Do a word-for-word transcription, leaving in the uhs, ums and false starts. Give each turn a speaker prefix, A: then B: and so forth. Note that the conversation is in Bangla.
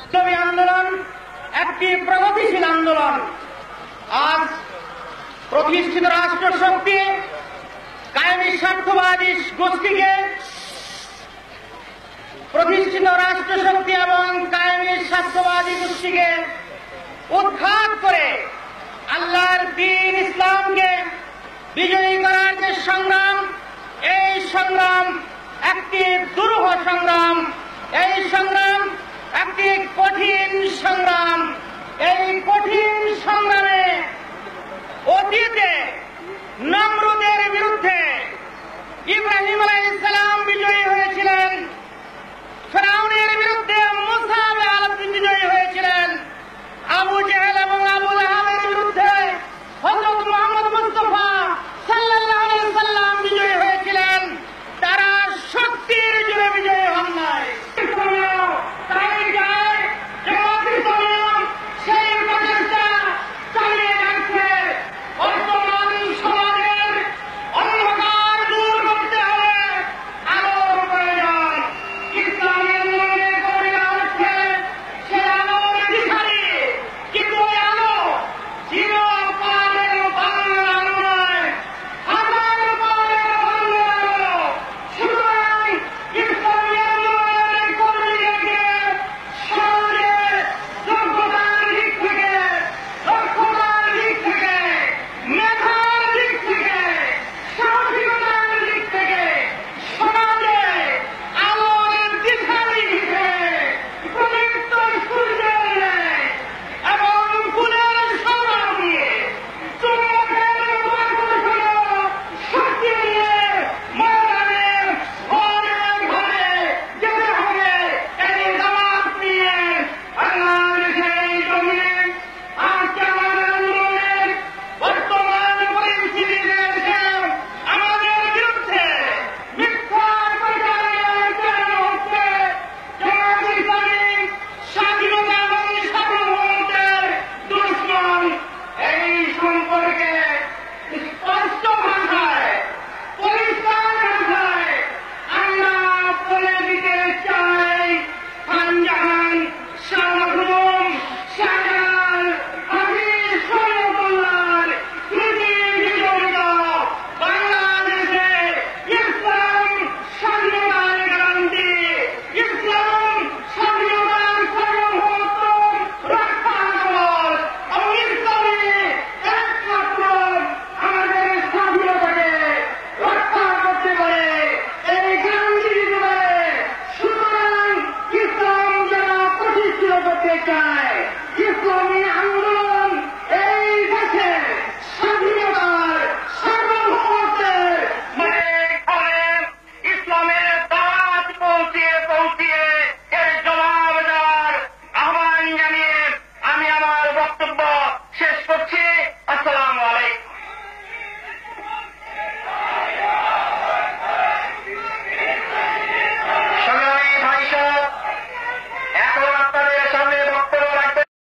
A: ইসলামী আন্দোলন একটি প্রগতিশীল আন্দোলন। আজ প্রতিষ্ঠিত রাষ্ট্রশক্তি কায়েমি স্বার্থবাদী গোষ্ঠীকে প্রতিষ্ঠিত রাষ্ট্রশক্তি এবং কায়েমি স্বার্থবাদী গোষ্ঠীকে উৎখাত করে আল্লাহর দ্বীন ইসলামকে বিজয়ী করার যে সংগ্রাম, এই সংগ্রাম একটি দুরূহ সংগ্রাম, এই সংগ্রাম একটি কঠিন সংগ্রাম। এই কঠিন সংগ্রামে অতীতে নমরুদের বিরুদ্ধে ইব্রাহিম আলাইহিস সালাম বিজয়ী হয়েছিলেন, ফিরআউনের বিরুদ্ধে মুসা আলাইহিস বিজয়ী হয়েছিলেন, আবু জেহেল এবং আবু লাহাবের বিরুদ্ধে হযরত মুহাম্মদ মুস্তাফা সাল্লাল্লাহু আলাইহি ওয়াসাল্লাম বিজয়ী হয়েছিলেন। তারা শক্তির জোরে বিজয়ী হন নাই। তাই যায় সেই প্রচেষ্টা চালিয়ে যাচ্ছে। বর্তমান সমাজের অন্ধকার দূর করতে হবে, আলোর প্রয়োজন। ইসলামী আন্দোলনের কর্মীরা হচ্ছে সে আলোর দিশারি, কিন্তু ওই আলো চিরকালের বাংলা আলো নয়, হাজার পাওয়ারের বাংলা আলো। সুতরাং ইসলামী আন্দোলনের কর্মীদেরকে সমাজে যোগ্যতার দিক থেকে, দক্ষতার দিক থেকে, মেধার দিক থেকে, সাহসিকতার দিক থেকে সমাজে আলোর দিশারি হিসেবে প্রদীপ্ত সূর্যের ন্যায় এবং ফুলের সংগ্রাম নিয়ে চুম্বকের কৌশল শক্তি নিয়ে ময়দানে ঘরে ঘরে যেতে হবে। এই দাওয়াত নিয়ে বাংলাদেশের এই জমিনে আজকে আমাদের আন্দোলনের বর্তমান পরিস্থিতি রয়েছে আমাদের বিরুদ্ধে মিথ্যা প্রচারের চালানো হচ্ছে। জামাত ইসলামী স্বাধীনতা এবং সার্বভৌমত্বের দুশ্মন। এই সম্পর্কে স্পষ্ট ভাষায়, পরিষ্কার ভাষায় আমরা বলে দিতে চাই, খানজাহান, শাহ মখদুম, শাহজালাল, হাফিজ শরীয়তুল্লাহর স্মৃতি বিজড়িত বাংলাদেশে ইসলাম স্বাধীনতার গ্যারান্টি, ইসলাম স্বাধীনতার সার্বভৌমত্ব রক্ষা কবচ এবং ইসলামী একমাত্র আমাদের স্বাধীনতাকে রক্ষা করতে পারে, এই গ্যারান্টি দিতে পারে। সুতরাং ইসলাম যারা প্রতিষ্ঠিত করতে চায়, ইসলামী আন্দোলন